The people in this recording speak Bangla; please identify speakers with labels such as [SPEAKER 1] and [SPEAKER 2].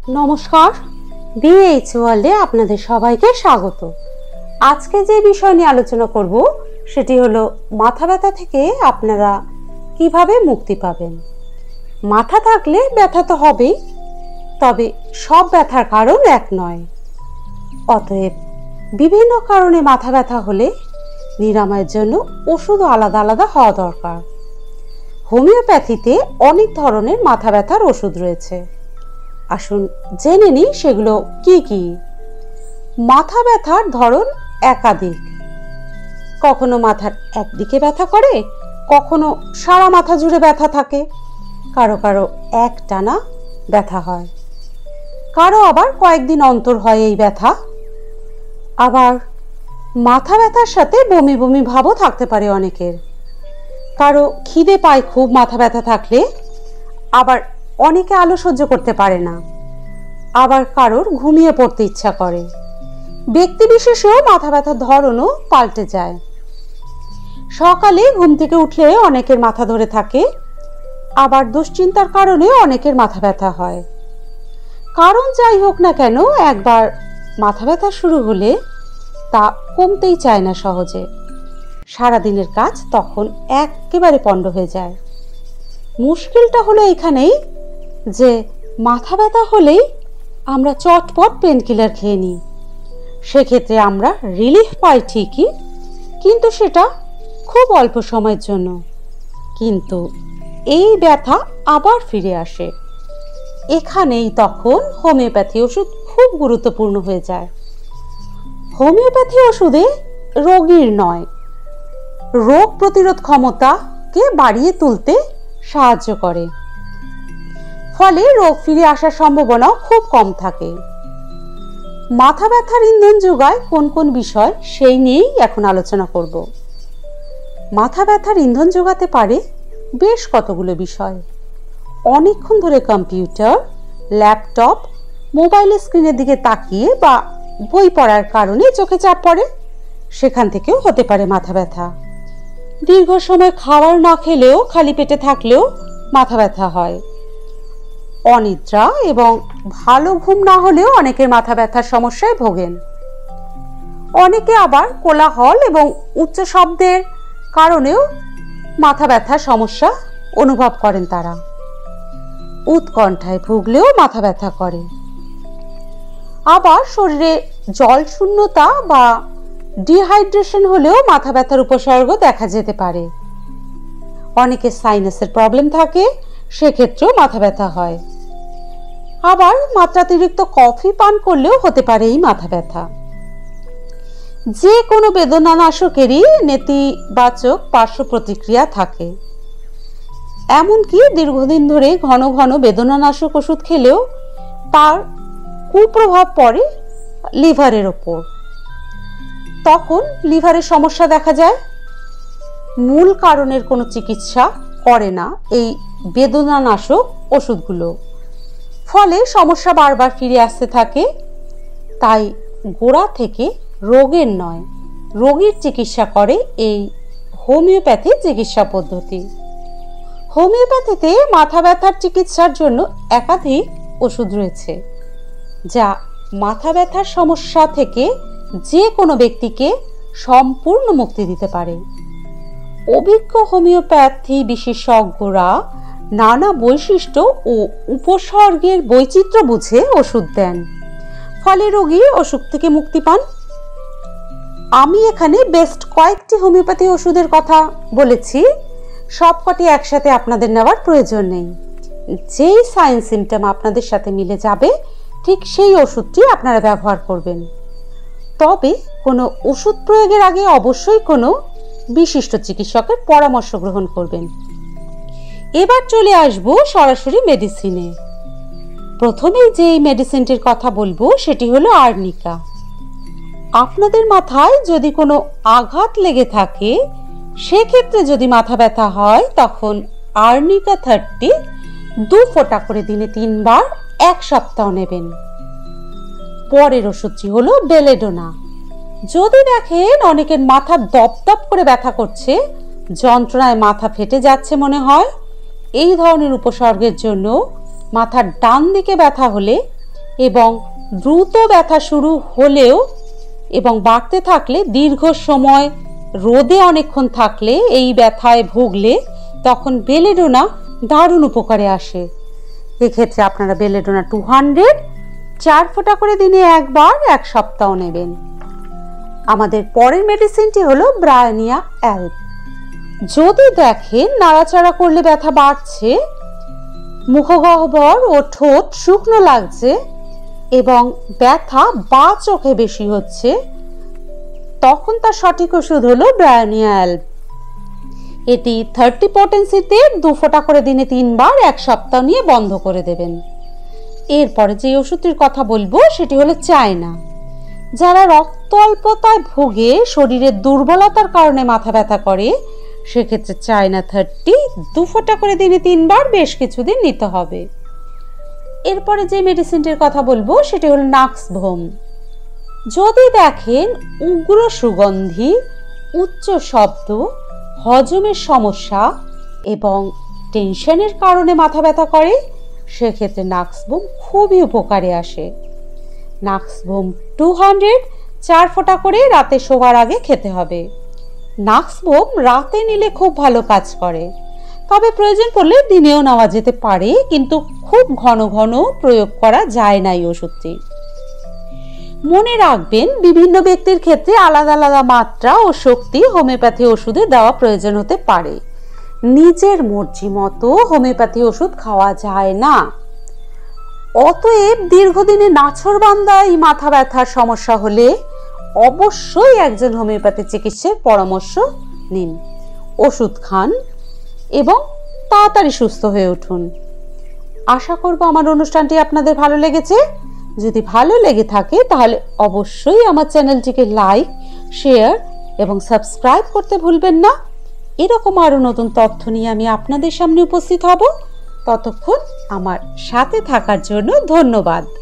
[SPEAKER 1] নমস্কার, বিএইচ ওয়ার্ল্ডে আপনাদের সবাইকে স্বাগত। আজকে যে বিষয় নিয়ে আলোচনা করব সেটি হলো মাথা ব্যথা থেকে আপনারা কিভাবে মুক্তি পাবেন। মাথা থাকলে ব্যথা তো হবেই, তবে সব ব্যথার কারণ এক নয়। অতএব বিভিন্ন কারণে মাথা ব্যথা হলে নিরাময়ের জন্য ওষুধও আলাদা আলাদা হওয়া দরকার। হোমিওপ্যাথিতে অনেক ধরনের মাথা ব্যথার ওষুধ রয়েছে। আসুন জেনে নিই সেগুলো কি কি। মাথা ব্যথার ধরন একাধিক। কখনো মাথার একদিকে ব্যথা করে, কখনো সারা মাথা জুড়ে ব্যথা থাকে, কারো কারো একটানা ব্যথা হয়, কারো আবার কয়েকদিন অন্তর হয় এই ব্যথা। আবার মাথা ব্যথার সাথে বমি বমি ভাবও থাকতে পারে অনেকের। কারো খিদে পায় খুব মাথা ব্যথা থাকলে, আবার অনেকে আলো সহ্য করতে পারে না, আবার কারোর ঘুমিয়ে পড়তে ইচ্ছা করে। ব্যক্তি বিশেষেও মাথা ব্যথার ধরনও পাল্টে যায়। সকালে ঘুম থেকে উঠলে অনেকের মাথা ধরে থাকে, আবার দুশ্চিন্তার কারণে অনেকের মাথা ব্যথা হয়। কারণ যাই হোক না কেন, একবার মাথা ব্যথা শুরু হলে তা কমতেই চায় না সহজে। সারাদিনের কাজ তখন একেবারে পণ্ড হয়ে যায়। মুশকিলটা হলো এখানেই যে মাথা ব্যথা হলেই আমরা চটপট পেন কিলার খেয়ে নিই। সেক্ষেত্রে আমরা রিলিফ পাই ঠিকই, কিন্তু সেটা খুব অল্প সময়ের জন্য। কিন্তু এই ব্যথা আবার ফিরে আসে। এখানেই তখন হোমিওপ্যাথি ওষুধ খুব গুরুত্বপূর্ণ হয়ে যায়। হোমিওপ্যাথি ওষুধে রোগীর নয়, রোগ প্রতিরোধ ক্ষমতাকে বাড়িয়ে তুলতে সাহায্য করে। ফলে রোগ ফিরে আসার সম্ভাবনাও খুব কম থাকে। মাথা ব্যথার ইন্ধন যোগায় কোন কোন বিষয়, সেই নিয়েই এখন আলোচনা করব। মাথা ব্যথার ইন্ধন যোগাতে পারে বেশ কতগুলো বিষয়। অনেকক্ষণ ধরে কম্পিউটার, ল্যাপটপ, মোবাইলের স্ক্রিনের দিকে তাকিয়ে বা বই পড়ার কারণে চোখে চাপ পড়ে, সেখান থেকেও হতে পারে মাথা ব্যথা। দীর্ঘ সময় খাবার না খেলেও, খালি পেটে থাকলেও মাথা ব্যথা হয়। অনিদ্রা এবং ভালো ঘুম না হলেও অনেকের মাথা ব্যথার সমস্যায় ভোগেন। অনেকে আবার কোলাহল এবং উচ্চ শব্দের কারণেও মাথা ব্যথার সমস্যা অনুভব করেন। তারা উৎকণ্ঠায় ভুগলেও মাথা ব্যথা করে। আবার শরীরে জল শূন্যতা বা ডিহাইড্রেশন হলেও মাথা ব্যথার উপসর্গ দেখা যেতে পারে। অনেকের সাইনাসের প্রবলেম থাকে, সেক্ষেত্রেও মাথা ব্যথা হয়। আবার মাত্রাতিরিক্ত কফি পান করলেও হতে পারে এই মাথা ব্যথা। যে কোনো বেদনানাশকেরই নেতিবাচক পার্শ্ব প্রতিক্রিয়া থাকে। এমনকি দীর্ঘদিন ধরে ঘন ঘন বেদনানাশক ওষুধ খেলেও তার কুপ্রভাব পড়ে লিভারের ওপর। তখন লিভারের সমস্যা দেখা যায়। মূল কারণের কোনো চিকিৎসা করে না এই বেদনানাশক ওষুধগুলো, ফলে সমস্যা বারবার ফিরে আসতে থাকে। তাই গোড়া থেকে রোগের নয়, রোগীর চিকিৎসা করে এই হোমিওপ্যাথি চিকিৎসা পদ্ধতি। হোমিওপ্যাথিতে মাথা ব্যথার চিকিৎসার জন্য একাধিক ওষুধ রয়েছে, যা মাথা ব্যথার সমস্যা থেকে যে কোনো ব্যক্তিকে সম্পূর্ণ মুক্তি দিতে পারে। অভিজ্ঞ হোমিওপ্যাথি বিশেষজ্ঞরা নানা বৈশিষ্ট্য ও উপসর্গের বৈচিত্র্য বুঝে ওষুধ দেন, ফলে রোগী অসুখ থেকে মুক্তি পান। আমি এখানে বেস্ট কয়েকটি হোমিওপ্যাথি ওষুধের কথা বলেছি, সবকটি একসাথে আপনাদের নেওয়ার প্রয়োজন নেই। যেই সাইন সিমটম আপনাদের সাথে মিলে যাবে, ঠিক সেই ওষুধটি আপনারা ব্যবহার করবেন। তবে কোনো ওষুধ প্রয়োগের আগে অবশ্যই কোনো বিশিষ্ট চিকিৎসকের পরামর্শ গ্রহণ করবেন। এবার চলে আসব সরাসরি মেডিসিনে। প্রথমেই যে মেডিসিনটির কথা বলবো সেটি হলো আর্নিকা। আপনাদের মাথায় যদি কোনো আঘাত লেগে থাকে, সেক্ষেত্রে যদি মাথা ব্যথা হয়, তখন আর্নিকা 30 2 ফোঁটা করে দিনে 3 বার 1 সপ্তাহ নেবেন। পরের ওষুধটি হলো বেলেডোনা। যদি দেখেন অনেকের মাথা দপদপ করে ব্যথা করছে, যন্ত্রণায় মাথা ফেটে যাচ্ছে মনে হয়, এই ধরনের উপসর্গের জন্য মাথার ডান দিকে ব্যথা হলে এবং দ্রুত ব্যথা শুরু হলেও এবং বাড়তে থাকলে দীর্ঘ সময় রোদে অনেকক্ষণ থাকলে এই ব্যথায় ভুগলে তখন বেলেডোনা দারুণ উপকারে আসে। এক্ষেত্রে আপনারা বেলেডোনা 200 4 ফোঁটা করে দিনে একবার 1 সপ্তাহ নেবেন। আমাদের পরের মেডিসিনটি হলো ব্রায়োনিয়া অ্যালব। যদি দেখেন নাড়াচাড়া করলে ব্যথা বাড়ছে, মুখগহ্বর ও ঠোঁট শুকনো লাগছে এবং ব্যথা বা চোখে বেশি হচ্ছে, তখন তার সঠিক ওষুধ হলো ব্রায়োনিয়া অ্যালব। এটি 30 পটেন্সিতে 2 ফোঁটা করে দিনে 3 বার 1 সপ্তাহ নিয়ে বন্ধ করে দেবেন। এরপরে যে ওষুধটির কথা বলবো সেটি হলো চায়না। যারা রক্ত অল্পতায় ভুগে শরীরের দুর্বলতার কারণে মাথা ব্যথা করে, সেক্ষেত্রে চায়না 30 2 ফোঁটা করে দিনে 3 বার বেশ কিছুদিন নিতে হবে। এরপরে যে মেডিসিনটির কথা বলবো সেটি হলো নাক্সভোম। যদি দেখেন উগ্র সুগন্ধি, উচ্চ শব্দ, হজমের সমস্যা এবং টেনশনের কারণে মাথা ব্যথা করে, সেক্ষেত্রে নাক্সভোম খুবই উপকারে আসে। নাক্সভোম 200 4 ফোঁটা করে রাতে শোবার আগে খেতে হবে। নাক্সভোম রাতে নিলে খুব ভালো কাজ করে, তবে প্রয়োজন পড়লে দিনেও নেওয়া যেতে পারে, কিন্তু খুব ঘন ঘন প্রয়োগ করা যায় না এই ওষুধটি। মনে রাখবেন, বিভিন্ন ব্যক্তির ক্ষেত্রে আলাদা আলাদা মাত্রা ও শক্তি হোমিওপ্যাথি ওষুধে দেওয়া প্রয়োজন হতে পারে। নিজের মর্জি মতো হোমিওপ্যাথি ওষুধ খাওয়া যায় না। অতএব দীর্ঘদিনে নাছোড়বান্দা এই মাথা ব্যথার সমস্যা হলে অবশ্যই একজন হোমিওপ্যাথি চিকিৎসকের পরামর্শ নিন, ওষুধ খান এবং তাড়াতাড়ি সুস্থ হয়ে উঠুন। আশা করব আমার অনুষ্ঠানটি আপনাদের ভালো লেগেছে। যদি ভালো লেগে থাকে তাহলে অবশ্যই আমার চ্যানেলটিকে লাইক, শেয়ার এবং সাবস্ক্রাইব করতে ভুলবেন না। এরকম আরো নতুন তথ্য নিয়ে আমি আপনাদের সামনে উপস্থিত হব। ততক্ষণ আমার সাথে থাকার জন্য ধন্যবাদ।